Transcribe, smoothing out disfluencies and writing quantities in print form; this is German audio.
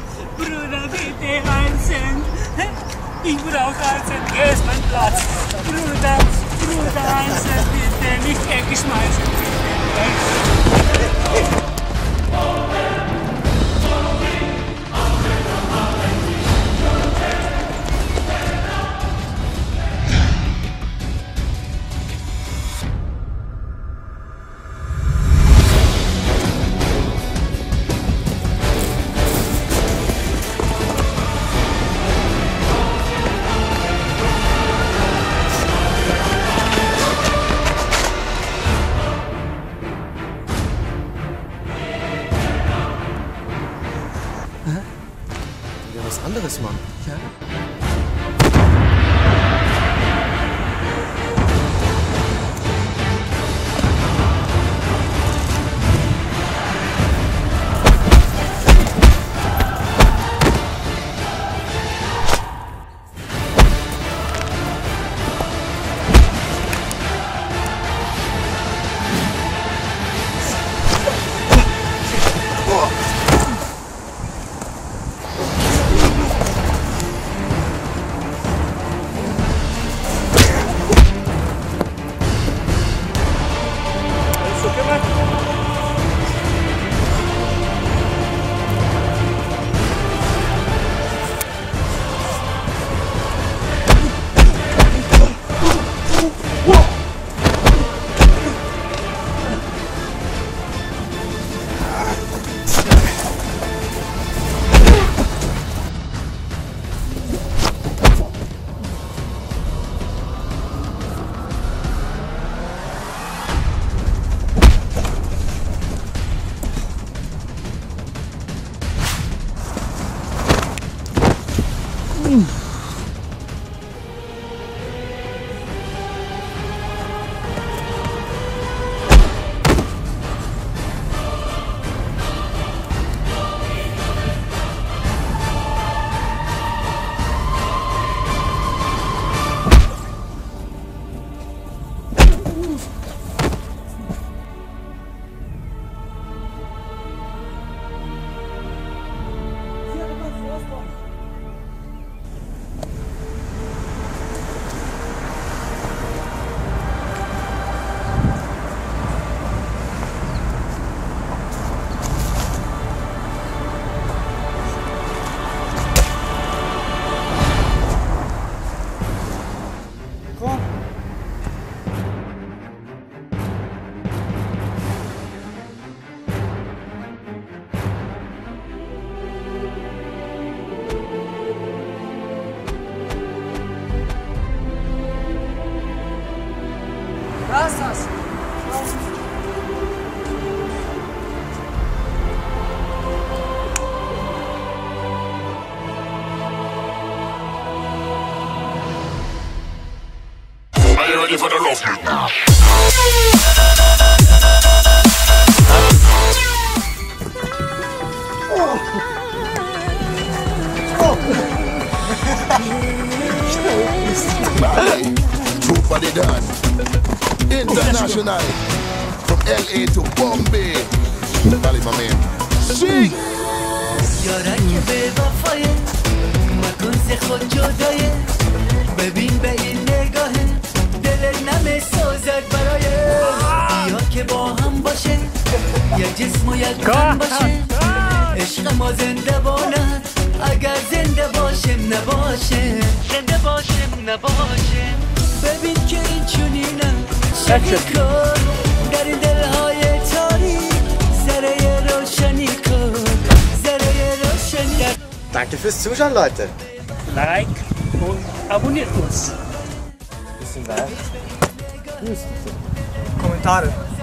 Bruder, bitte 1 Cent. Ich brauche 1 Cent, hier ist mein Platz. Bruder, 1 Cent, bitte, nicht weggeschmeißen, bitte. Ja, was anderes, Mann. Ja? Gracias. Are you ready for the rough? Proof of the done. International. From LA to Bombay. Valley, my man. Sing! یارک بوفایه مکن ز خود جدایه ببین به این نگاهه دلت نمی سازد برای بیا که با هم باشه یک جسم و یک تن باشه عشق ما زنده باند اگر زنده باشم نباشه زنده باشم نباشه ببین که این چونینه شکر در این دلهای تاریک ذره روشنی کن ذره روشنی. Danke fürs Zuschauen, Leute. Like und abonniert uns. Bisschen weiter. Kommentare.